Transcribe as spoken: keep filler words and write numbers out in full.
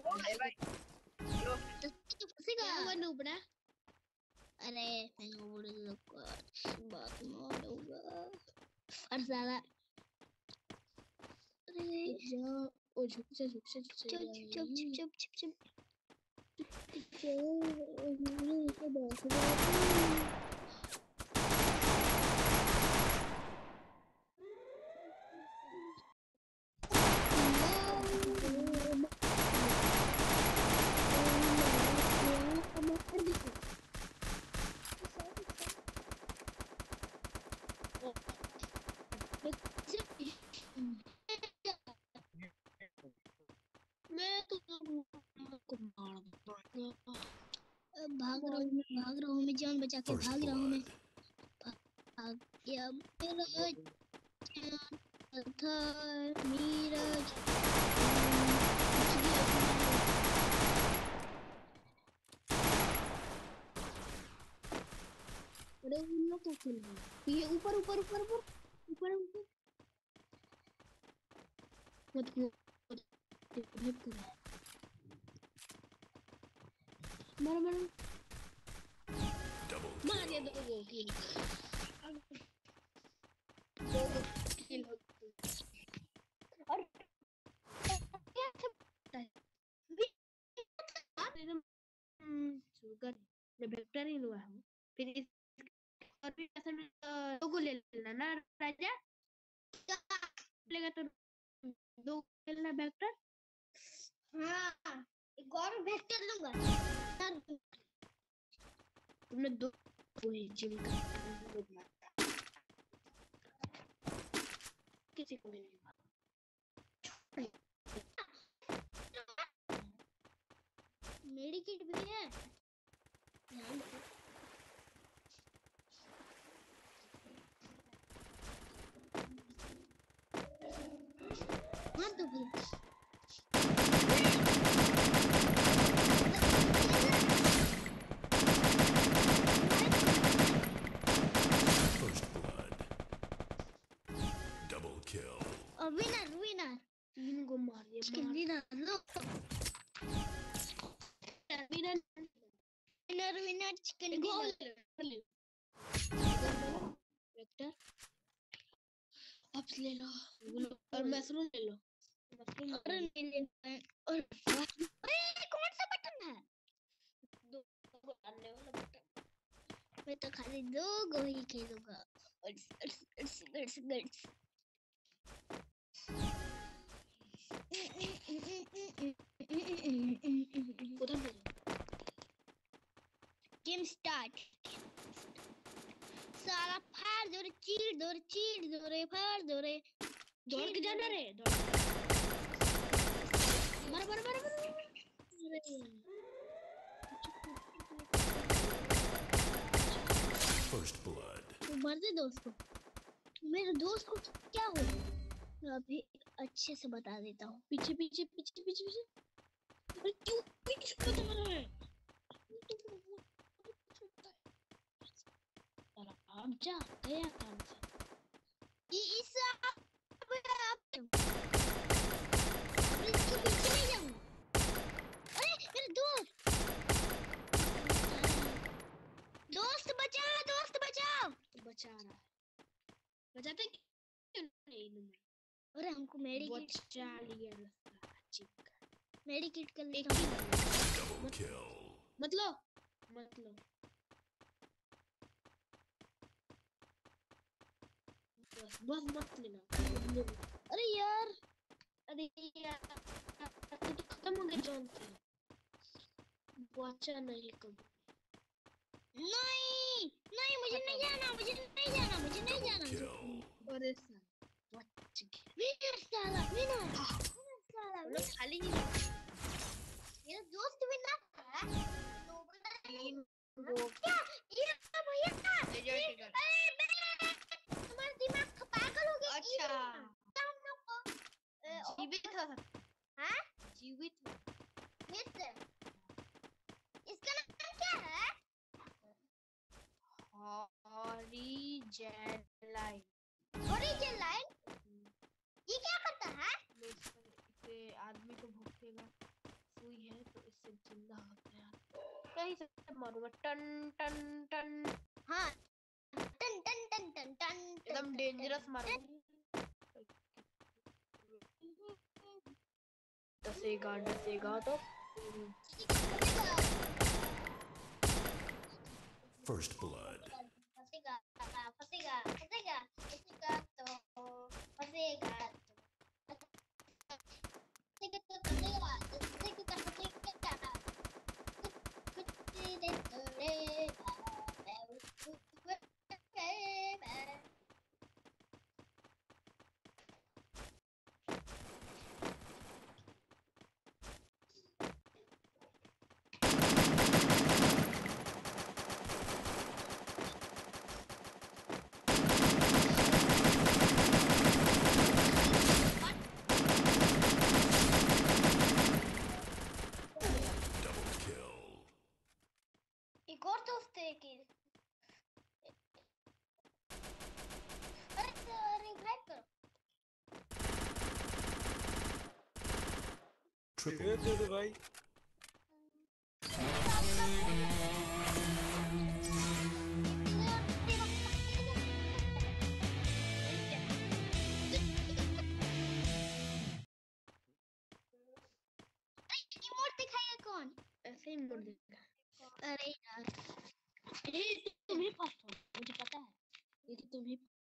भाई भाई लो तो फंसेगा वो नूबड़ा। अरे मैं बोल बात मानूंगा और ज्यादा अरे जा ओ झुक जा झुक जा झुक जा चुप चुप चुप चुप चुप चुप जा ओ मुझे इसे बैठ जा मैं तो को मार दूंगा भाग रहा हूँ भाग रहा हूँ मैं जान बचा के भाग रहा हूँ मैं भाग गया मेरा जान था मेरा अरे उन लोग क्या खेल रहे हैं ये ऊपर ऊपर ऊपर ऊपर ऊपर ऊपर मत मत मत कर मारो मारो डबल मार दिया दो गो किल दो गो किल हो और क्या था शुगर मैं वेक्टर ही लुआ हूँ फिर इस और भी ऐसा दो को ले लेना ना राजा लेगा तो दो लेना वेक्टर हाँ एक और वेक्टर लूंगा तुमने दो वही जिम का किसी को नहीं मेरी किट भी है हाँ तो भाई विनर विनर तीन को मार दिया चिकन विनर लो विनर विनर विनर चिकन गोल विनर वेक्टर अब ले लो और मशरूम ले लो मशरूम और ले लेना और अरे कौन सा बटन है दो को डालने वाला बटन मैं तो खाली दो गो ही खेलूंगा और गट्स गट्स गट्स उधर गेम स्टार्ट साला फाड़ दो रे चीड़ दो रे चीड़ दो रे फाड़ दो रे दौड़ के जाना रे दौड़ मार मार मार मार फर्स्ट ब्लड तू मार दे दोस्त को मेरे दोस्त को क्या हो मैं अभी अच्छे से बता देता हूँ पीछे पीछे पीछे पीछे पीछे अरे क्यों पीछे बता रहा है अब जा गया काम से ये इस अब अब इसके पीछे नहीं जाऊंगा अरे मेरे दोस्त दोस्त बचाओ दोस्त बचाओ बचा रहा है बचाते क्यों नहीं अरे हमको मेडी किट बचा लिया चिक मेडी किट कर ले डबल किल मत लो मत लो बस बस मत लेना अरे यार अरे यार तो खत्म हो गया जॉन बचा नहीं कभी नहीं नहीं मुझे नहीं जाना मुझे नहीं जाना मुझे नहीं जाना अरे साला बच गया विनर साला विनर विनर साला वो खाली ही मेरा दोस्त विनर है तीन क्या ये भैया अरे तुम्हारा दिमाग पागल हो गया अच्छा हम लोग को जीवित था हाँ जीवित मित्र इसका नाम क्या है हॉरिजॉन्टल लाइन हॉरिजॉन्टल लाइन ये क्या करता है इसे आदमी को भूखेगा सुई कहीं से मारूंगा टन टन टन हाँ टन टन टन टन टन एकदम डेंजरस मारूंगा डसेगा डसेगा तो First blood. फंसेगा फंसेगा फंसेगा फंसेगा तो फंसेगा फंसेगा तो फंसेगा फंसेगा फंसेगा कुछ नहीं करेगा मैं उसको करेगा Double kill. एक और दोस्त है कि अरे रिंग फाइव करो Triple दे दे भाई इमोट दिखाइए कौन ऐसे ही मोड़ देगा अरे यार ये तुम ही फर्स्ट हो मुझे पता है ये तो तुम ही